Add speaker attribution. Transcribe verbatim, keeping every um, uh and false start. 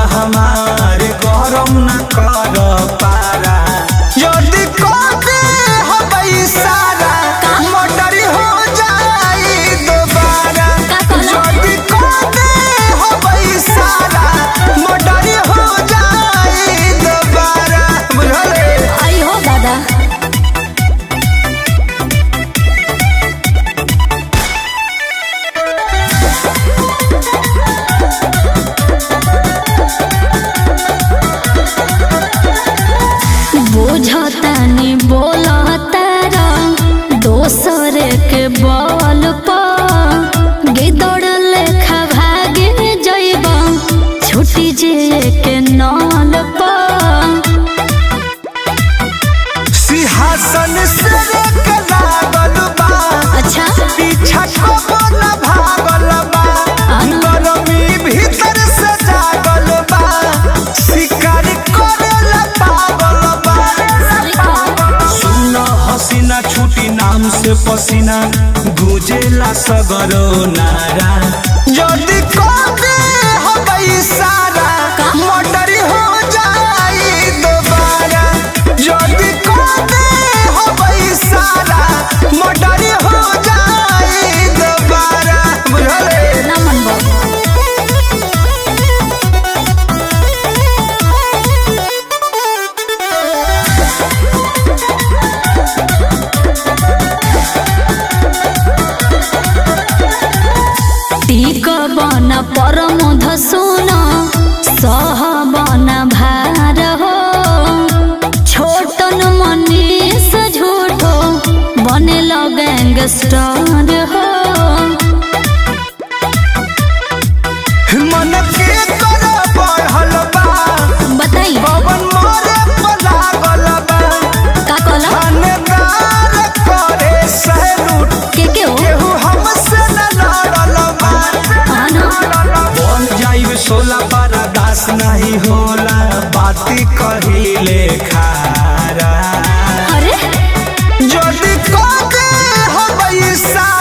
Speaker 1: हमार गरम न कर पारा यदि कहते हो सारा मोटर हो जाई दोबारा यदि कहते हो सारा मोटर हो जाई दोबारा बुझले
Speaker 2: आई हो दादा बुझतानी बोलतारा दोसर के बल पर गिदड़ लेखा भागे जइबा छुटी जे के नल पर
Speaker 1: सिंहासन से के लागल बा
Speaker 2: अच्छा
Speaker 1: पीछा को न भागल बा गरमी भीतर से जागल बा शिकार करेला पागल बा सुन हसीना छुटी नाम से पसीना गुजेला सगरो नारा यदि कहते हो सारा मोटर हो जाई दोबारा यदि कहते हो सारा मोटर हो जाई दोबारा बुझले
Speaker 2: ना मन टीक बन परम धसुन सह बन भार हो छोटन मनीष झूठो बने गैंगस्टर हो
Speaker 1: मन के कर बढ़ल बा
Speaker 2: बताई
Speaker 1: पवन मोरे पर लागल बा
Speaker 2: का कहला
Speaker 1: थानेदार करे सैलूट
Speaker 2: के के हो
Speaker 1: केहू हमसे न लड़ल बा
Speaker 2: हाँ ना
Speaker 1: बन जाइब सोला पारा दास नहीं होला बाती कहिले खारा
Speaker 2: अरे
Speaker 1: यदि कहते हो सारा